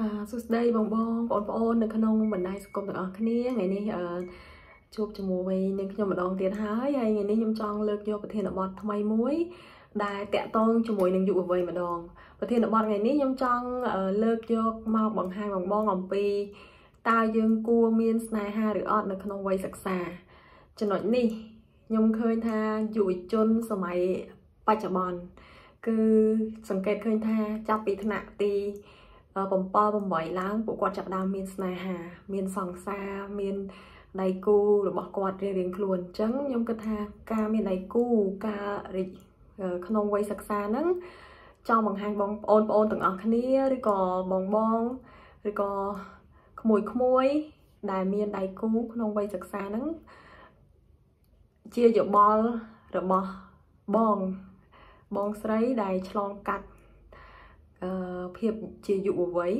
สุดได้บองปอนในขนมเหมือนได้สกมต่างគ្នាไงนี่ជួបជាមួយនឹងខ្ញុំម្ដងទៀតហើយថ្ងៃនេះខ្ញុំចង់លើកយកប្រធានបទថ្មីមួយដែលតាក់ទងជាមួយនឹងយុវវ័យម្ដងប្រធានបទថ្ងៃនេះខ្ញុំចង់លើកយកមកបង្ហាញបងអំពីតើយើងគួរមានស្នេហាឬអត់នៅក្នុងវ័យសិក្សាចំណុចនេះខ្ញុំឃើញថាយុវជនសម័យបច្ចុប្បន្នគឺសង្កេតឃើញថាចាប់ពីថ្នាក់ទី7 8ឡើងពួកគាត់ចាប់ដើមមានស្នេហាមានសង្សារមានដៃគូរបស់គាត់រៀងៗខ្លួនអញ្ចឹងខ្ញុំគិតថាការមានដៃគូការក្នុងវ័យសិក្សាហ្នឹងចង់បង្ហាញបងប្អូនទាំងអស់គ្នាឬក៏បងឬក៏ក្មួយដែលមានដៃគូក្នុងវ័យសិក្សាហ្នឹងជាយោបល់របស់បងស្រីដែលឆ្លងកាត់ភាពជាយុវវ័យ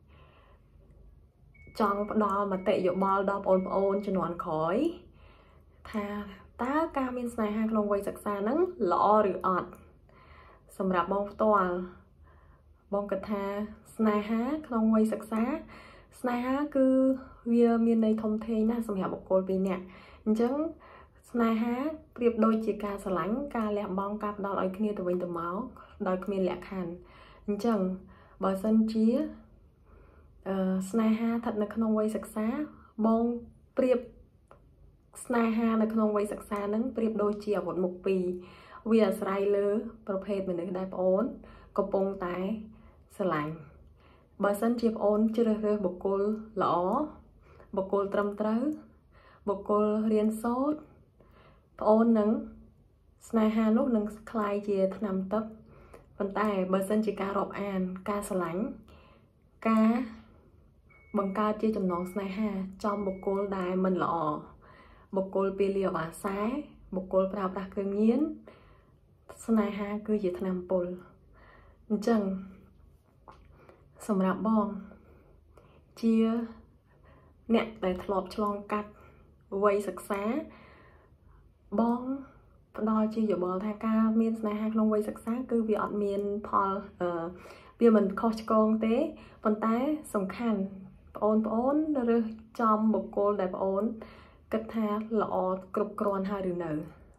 ចង់ផ្ដល់មតិយោបល់ដល់បងប្អូនជំនាន់ក្រោយថាតើការមានស្នេហាក្នុងវ័យសិក្សាហ្នឹងល្អឬអត់សម្រាប់បងផ្ទាល់បងគិតថាស្នេហាក្នុងវ័យសិក្សាស្នេហាគឺវាមានន័យធំធេងណាស់សម្រាប់បុគ្គលពីរនាក់អញ្ចឹងស្នេហាប្រៀបដូចជាការស្រឡាញ់ការលះបង់ការផ្ដល់ឲ្យគ្នាទៅវិញទៅមកដោយគ្មានលក្ខខណ្ឌអញ្ចឹងបើសិនជាស្នេហាស្ថិតនៅក្នុងវ័យសិក្សាបងប្រៀបស្នេហានៅក្នុងវ័យសិក្សានឹងប្រៀបដូចជាអាវុធមុខពីរវាអាស្រ័យលើប្រភេទមនុស្សដែលប្អូនកំពុងតែស្រឡាញ់បើសិនជាប្អូនជ្រើសរើសបុគ្គលល្អបុគ្គលត្រឹមត្រូវបុគ្គលរៀនសូត្រប្អូននឹងស្នេហានោះនឹងคล้ายជាថ្នាំទឹកប៉ុន្តែបើសិនជាការរាប់អានការស្រឡាញ់ការបង្កើតជាចំណងស្នេហាចំបុគ្គលដែលមិនល្អបុគ្គលពេលលាអាសែបុគ្គលប្រើប្រាស់គ្រឿងញៀនស្នេហាគឺជាថ្នាំពុលអញ្ចឹងសម្រាប់បងជាអ្នកដែលធ្លាប់ឆ្លងកាត់វ័យសិក្សាបងផ្ដល់ជាយោបល់ថាការមានស្នេហាក្នុងវ័យសិក្សាគឺវាអត់មានផលវាមិនខុសឆ្គងទេប៉ុន្តែសំខាន់ប្អូនរើសចំបុគ្គលដែលប្អូនគិតថាល្អគ្រប់គ្រាន់ហើយឬនៅ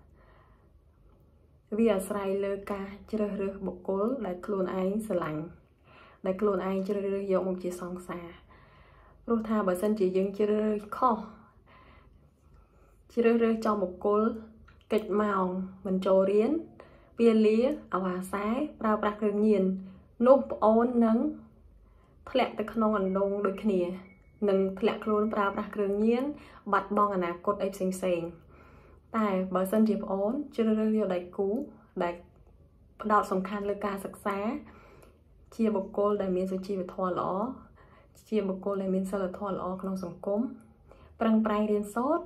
វាអាស្រ័យលើការជ្រើសរើសបុគ្គលដែលខ្លួនឯងស្រឡាញ់ដែលខ្លួនឯងជ្រើសរើសយកមកជាសង្សារព្រោះថាបើសិនជាយើងជ្រើសរើសខុសជ្រើសរើសចំបុគ្គលកិច្ចម៉ោងមិនចូលរៀនពេលលាអាវ៉ាសែប្រើប្រាស់គ្រឿងញៀននោះប្អូននឹងធ្លាក់ទៅក្នុងអណ្ដូងដូចគ្នានឹងធ្លាក់ខ្លួនប្រើប្រាស់គ្រឿងញៀនបាត់បង់អនាគតអីផ្សេងតែបើសិនជាប្អូនជ្រើសរើសយកដៃគូដែលផ្ដោតសំខាន់លើការសិក្សាជាបុគ្គលដែលមានសុជីវធម៌ល្អជាបុគ្គលដែលមានសីលធម៌ល្អក្នុងសង្គមប្រឹងប្រែងរៀនសូត្រ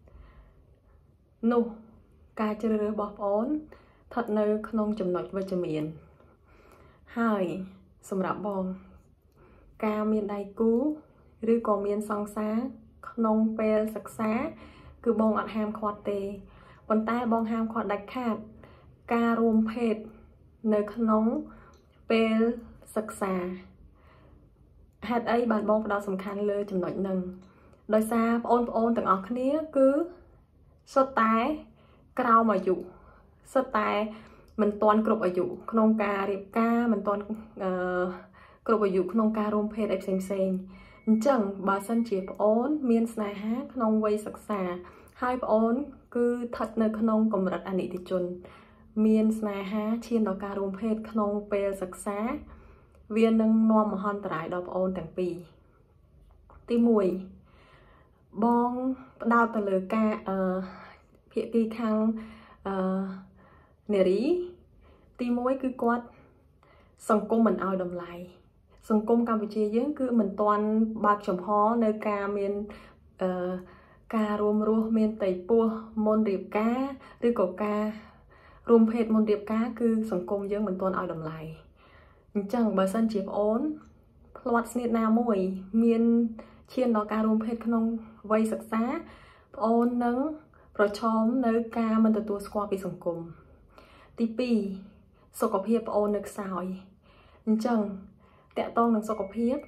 នោះការជ្រើសរើសរបស់ប្អូនស្ថិតនៅក្នុងចំណុចវិជ្ជមានហើយសម្រាប់បងការមានដៃគូឬក៏មានសង្សារក្នុងពេលសិក្សាគឺបងអត់ហាមឃាត់ទេប៉ុន្តែបងហាមឃាត់ដាច់ខាតការរួមភេទនៅក្នុងពេលសិក្សាហេតុអីបានបងផ្ដោតសំខាន់លើចំណុចហ្នឹងដោយសារប្អូនទាំងអស់គ្នាគឺសុទ្ធតែក្រោមអាយុសុទ្ធតែមិនទាន់គ្រប់អាយុក្នុងការរៀបការមិនទាន់គ្រប់អាយុក្នុងការរួមភេទអីផ្សេងអញ្ចឹងបើសិនជាប្អូនមានស្នេហាក្នុងវ័យសិក្សាហើយប្អូនគឺស្ថិតនៅក្នុងកម្រិតអនិច្ចជនមានស្នេហាឈានដល់ការរួមភេទក្នុងពេលសិក្សាវានឹងនាំមហន្តរាយដល់ប្អូនទាំងពីរទី1បងផ្ដោតទៅលើការភាគីខាងនារីទី1គឺគាត់សង្គមមិនឲ្យតម្លៃសង្គមកម្ពុជាយើងគឺមិនទាន់បើកចំហនៅការមានការរួមរស់មានតៃពោះមុនរៀបការឬក៏ការរួមភេទមុនរៀបការគឺសង្គមយើងមិនទាន់ឲ្យតម្លៃអញ្ចឹងបើសិនជាប្អូនផ្លាត់ស្នៀតណាមួយមានឈានដល់ការរួមភេទក្នុងវ័យសិក្សាប្អូននឹងប្រឈមនៅការមិនទទួលស្គាល់ពីសង្គមទី2សុខភាពប្អូននៅខ្សោយអញ្ចឹងតកតងនឹងសុខភាព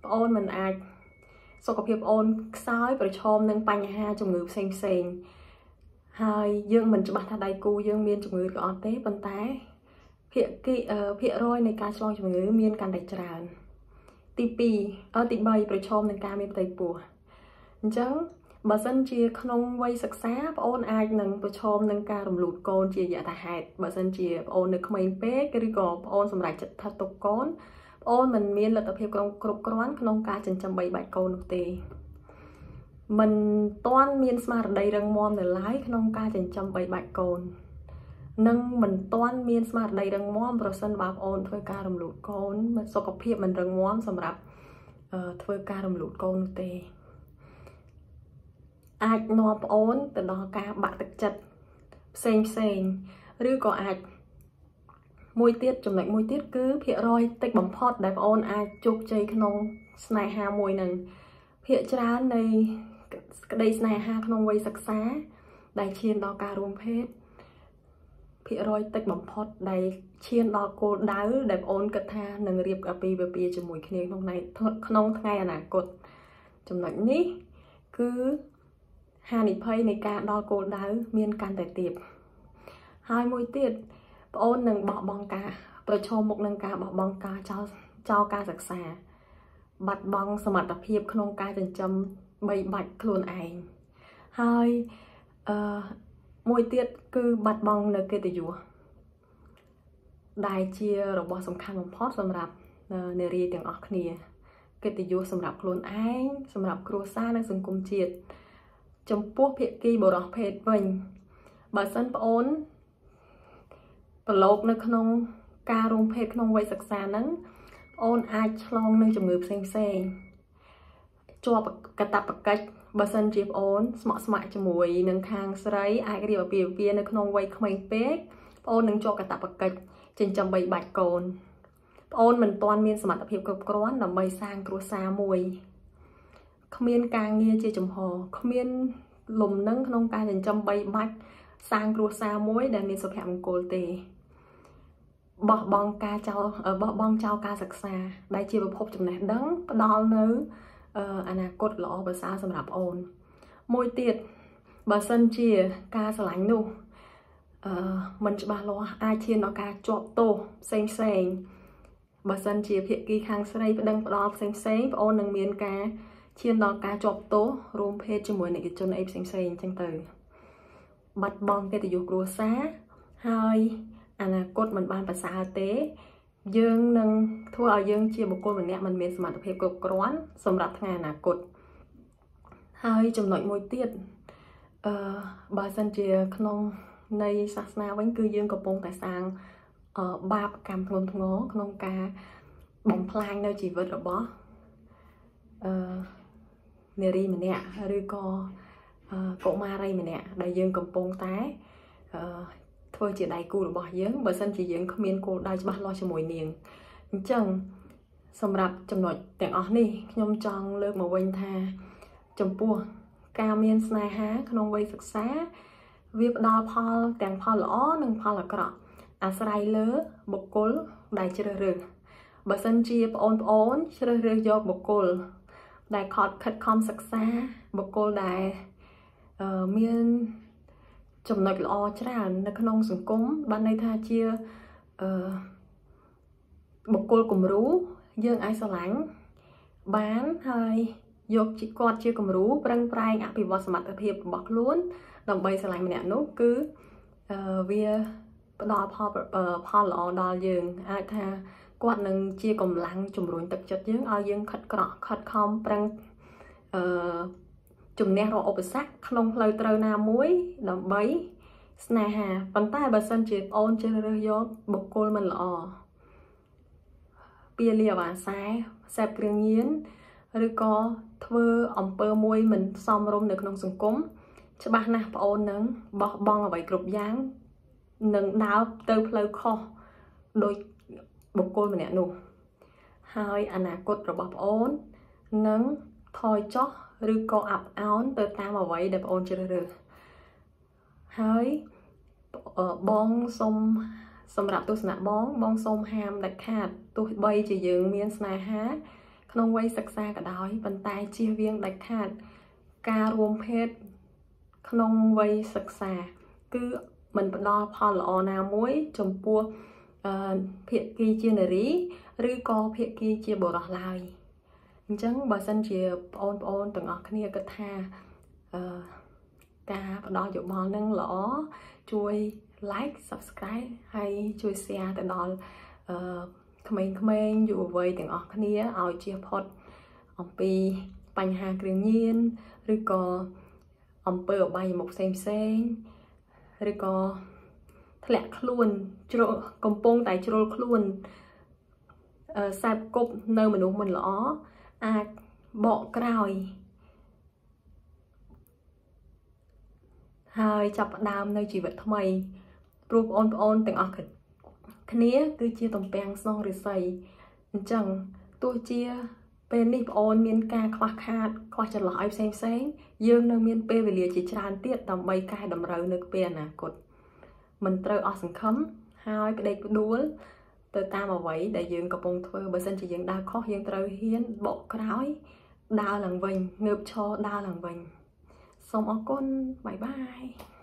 អូនមិនអាចសុខភាពអូនខ្សោយប្រឈមនឹងបញ្ហាជំងឺផ្សេងហើយយើងមិនច្បាស់ថាដៃគូយើងមានជំងឺឬអត់ទេប៉ុន្តែភាគរយនៃការឆ្លងជំងឺមានកាន់តែច្រើនទី3ប្រឈមនឹងការមានផ្ទៃពោះអញ្ចឹងបើសិនជាក្នុងវ័យសិក្សាប្អូនអាចនឹងប្រឈមនឹងការរំលូតកូនជាយថាហេតុបើសិនជាប្អូននៅក្មេងពេកឬក៏ប្អូនសម្រេចចិត្តថាទុកកូនប្អូនមិនមានលទ្ធភាពគ្រប់គ្រាន់ក្នុងការចិញ្ចឹមបីបាច់កូននោះទេមិនទាន់មានស្មារតីរឹងមាំនៅឡើយក្នុងការចិញ្ចឹមបីបាច់កូននិងមិនទាន់មានស្មារតីរឹងមាំប្រសិនបើប្អូនធ្វើការរំលូតកូនសុខភាពមិនរឹងមាំសម្រាប់ធ្វើការរំលូតកូននោះទេអាចនាំប្អូនទៅដល់ការបាក់ទឹកចិត្តផ្សេងឬក៏អាចចំណុចមួយទៀតគឺភាគរយតិចបំផុតដែលប្អូនអាចជោគជ័យក្នុងស្នេហាមួយនឹងភាគច្រើននៃក្តីស្នេហាក្នុងវ័យសិក្សាដែលឈានដល់ការរួមភេទភាគរយតិចបំផុតដែលឈានដល់គោលដៅដែលប្អូនគិតថានឹងរៀបអាពាហ៍ពិពាហ៍ជាមួយគ្នាក្នុងថ្ងៃអនាគតចំណុចនេះគឺហានិភ័យនៃការដល់គោលដៅមានកាន់តែទាបហើយមួយទៀតប្អូននឹងបោះបង់ការប្រឈមមុខនឹងការបោះបង់ការចោលការសិក្សាបាត់បង់សមត្ថភាពក្នុងការចិញ្ចឹមបីបាច់ខ្លួនឯងហើយមួយទៀតគឺបាត់បង់នៅកិត្តិយសដែលជារបស់សំខាន់បំផុតសម្រាប់នារីទាំងអស់គ្នាកិត្តិយសសម្រាប់ខ្លួនឯងសម្រាប់គ្រួសារនិងសង្គមជាតិចំពោះភាគីបុរសភេទវិញបើសិនប្អូនប្រឡូកនៅក្នុងការរួមភេទក្នុងវ័យសិក្សាហ្នឹងអូនអាចឆ្លងនឹងជំងឺផ្សេងជាប់កាតព្វកិច្ចបើសិនជាប្អូនស្ម័គ្រស្ម័គ្រជាមួយនឹងខាងស្រីអាចរៀបអាពាហ៍ពិពាហ៍នៅក្នុងវ័យក្មេងពេកប្អូននឹងជាប់កាតព្វកិច្ចចិញ្ចឹមបីបាច់កូនប្អូនមិនទាន់មានសមត្ថភាពគ្រប់គ្រាន់ដើម្បីសាងគ្រួសារមួយគ្មានការងារជាចំហគ្មានលំនឹងក្នុងការចិញ្ចឹមបីបាច់សាងគ្រួសារមួយដែលមានសុភមង្គលទេបោះបង់ចោលការសិក្សាដែលជាប្រភពចំណេះដឹងផ្ដល់នៅអនាគតល្អប្រសើរសម្រាប់អូនមួយទៀតបើសិនជាការស្រឡាញ់នោះមិនច្បាស់លាស់អាចឈានដល់ការជាប់ទោសផ្សេងបើសិនជាភាគីខាងស្រីប្តឹងផ្ដាល់ផ្សេងប្អូននឹងមានការឈានដល់ការជាប់ទោសរួមភេទជាមួយនិកជនអីផ្សេងអញ្ចឹងទៅបាត់បង់កិត្តិយសគ្រួសារហើយអនាគតមិនបានប្រសើរទេយើងនឹងធ្វើឲ្យយើងជាបុគ្គលម្នាក់មិនមានសមត្ថភាពគ្រប់គ្រាន់សម្រាប់ថ្ងៃអនាគតហើយចំណុចមួយទៀតបើសិនជាក្នុងនៃសាសនាវិញគឺយើងកំពុងតែសាងបាបកម្មធ្ងន់ធ្ងរក្នុងការបំផ្លាញនៅជីវិតរបស់នារីម្នាក់ឬក៏កុមារីម្នាក់ដែលយើងកំពុងតែធ្វើជាដៃគូរបស់យើងបើសិនជាយើងគ្មានគោលដៅច្បាស់លាស់ជាមួយនាងអញ្ចឹងសម្រាប់ចំណុចទាំងអស់នេះខ្ញុំចង់លើកមកវិញថាចំពោះការមានស្នេហាក្នុងវ័យសិក្សាវាផ្ដល់ផលទាំងផលល្អនិងផលអាក្រក់អាស្រ័យលើបុគ្គលដែលជ្រើសរើសបើសិនជាប្អូនជ្រើសរើសយកបុគ្គលដែលខិតខំសិក្សាបុគ្គលដែលមានចំណុចល្អច្រើននៅក្នុងសង្គមបានន័យថាជាបុគ្គលគំរូយើងអាចស្រឡាញ់បានហើយយកគាត់ជាគំរូប្រឹងប្រែងអភិវឌ្ឍសមត្ថភាពរបស់ខ្លួនដើម្បីស្រឡាញ់ម្នាក់នោះគឺវាផ្ដល់ផលល្អដល់យើងអាចថាគាត់នឹងជាកម្លាំងជំរុញទឹកចិត្តយើងឲ្យយើងខិតខំប្រឹងជំនះរាល់ឧបសគ្គក្នុងផ្លូវត្រូវណាមួយដើម្បីស្នេហាប៉ុន្តែបើសិនជាប្អូនជ្រើសរើសយកបុគ្គលមិនល្អពាលាអាសែសេពគ្រឿងញៀនឬក៏ធ្វើអំពើមួយមិនសមរម្យនៅក្នុងសង្គមច្បាស់ណាស់ប្អូននឹងបោះបង់អ្វីគ្រប់យ៉ាងនឹងដើរទៅផ្លូវខុសដោយបុគ្គលម្នាក់នោះហើយអនាគតរបស់ប្អូននឹងថយចុះឬក៏អាប់អោនទៅតាមអ្វីដែលប្អូនជ្រើសរើសហើយបងសូមសម្រាប់ទស្សនៈបងសូមហាមដាច់ខាតទោះបីជាយើងមានស្នេហាក្នុងវ័យសិក្សាក៏ដោយប៉ុន្តែជៀសវាងដាច់ខាតការរួមភេទក្នុងវ័យសិក្សាគឺមិនផ្ដល់ផលល្អណាមួយចំពោះភាគីជានារីឬក៏ភាគីជាបុរសឡើយអញ្ចឹងបើសិនជាបងប្អូនទាំងអស់គ្នាគិតថាការផ្ដល់យោបល់នឹងល្អជួយ like subscribe ហើយជួយ share ទៅដល់ក្មេងៗយុវវ័យទាំងអស់គ្នាឲ្យជៀសផុតអំពីបញ្ហាគ្រឿងញៀនឬក៏អំពើអបាយមុខផ្សេងឬក៏ធ្លាក់ខ្លួនកំពុងតែជ្រុលខ្លួនសែបគប់នៅមនុស្សមិនល្អអាចបកក្រោយហើយចាប់ផ្ដើមនៅជីវិតថ្មីព្រោះបងប្អូនទាំងអស់គ្នាគឺជាទំពាំងស្នងរិស័យអញ្ចឹងទោះជាពេលនេះបងអូនមានការខ្វះខាតខ្វះចន្លោះឲ្យផ្សេងយើងនៅមានពេលវេលាជាច្រើនទៀតដើម្បីកែតម្រូវនៅពេលអនាគតមិនត្រូវអស់សង្ឃឹមហើយផ្ដេកផ្ដួលទៅតាមអ្វីដែលយើងកំពុងធ្វើបើសិនជាយើងដើរខុសយើងត្រូវហ៊ានបកក្រោយដើរឡើងវិញងើបឈរដើរឡើងវិញសូមអរគុណបាយបាយ